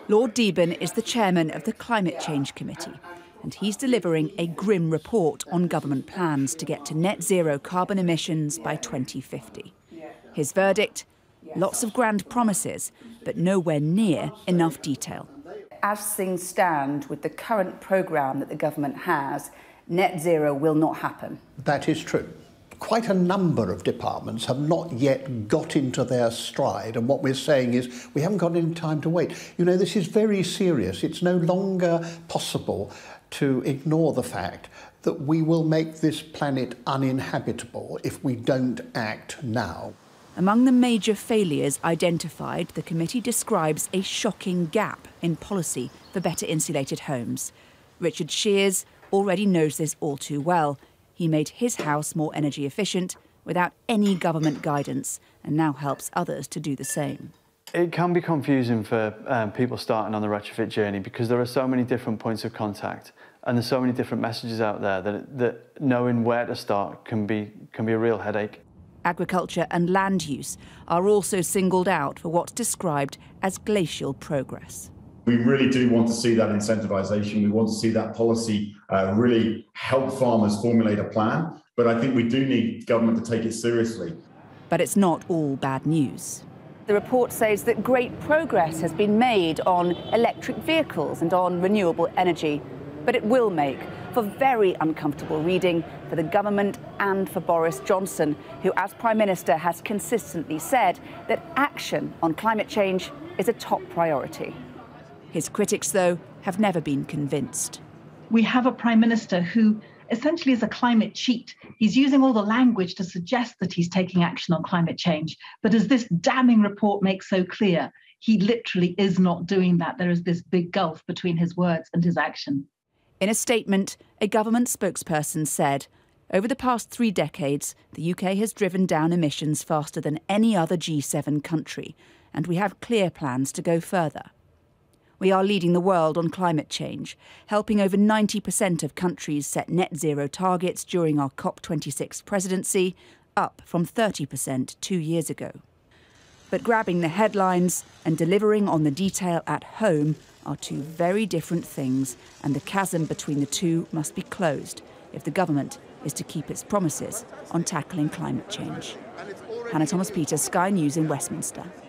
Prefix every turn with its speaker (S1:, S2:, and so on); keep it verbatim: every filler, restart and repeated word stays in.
S1: Lord Deben is the chairman of the Climate Change Committee, and he's delivering a grim report on government plans to get to net zero carbon emissions by twenty fifty. His verdict? Lots of grand promises, but nowhere near enough detail.
S2: As things stand, with the current programme that the government has, net zero will not happen.
S3: That is true. Quite a number of departments have not yet got into their stride, and what we're saying is we haven't got any time to wait. You know, this is very serious. It's no longer possible to ignore the fact that we will make this planet uninhabitable if we don't act now.
S1: Among the major failures identified, the committee describes a shocking gap in policy for better insulated homes. Richard Shears already knows this all too well. He made his house more energy efficient without any government guidance and now helps others to do the same.
S4: It can be confusing for um, people starting on the retrofit journey because there are so many different points of contact and there's so many different messages out there that, that knowing where to start can be, can be a real headache.
S1: Agriculture and land use are also singled out for what's described as glacial progress.
S5: We really do want to see that incentivisation. We want to see that policy uh, really help farmers formulate a plan. But I think we do need government to take it seriously.
S1: But it's not all bad news.
S2: The report says that great progress has been made on electric vehicles and on renewable energy. But it will make for very uncomfortable reading for the government and for Boris Johnson, who, as Prime Minister, has consistently said that action on climate change is a top priority.
S1: His critics, though, have never been convinced.
S6: We have a Prime Minister who essentially is a climate cheat. He's using all the language to suggest that he's taking action on climate change. But as this damning report makes so clear, he literally is not doing that. There is this big gulf between his words and his action.
S1: In a statement, a government spokesperson said, over the past three decades, the U K has driven down emissions faster than any other G seven country, and we have clear plans to go further. We are leading the world on climate change, helping over ninety percent of countries set net zero targets during our COP twenty-six presidency, up from thirty percent two years ago. But grabbing the headlines and delivering on the detail at home are two very different things, and the chasm between the two must be closed if the government is to keep its promises on tackling climate change. Hannah Thomas-Peters, Sky News in Westminster.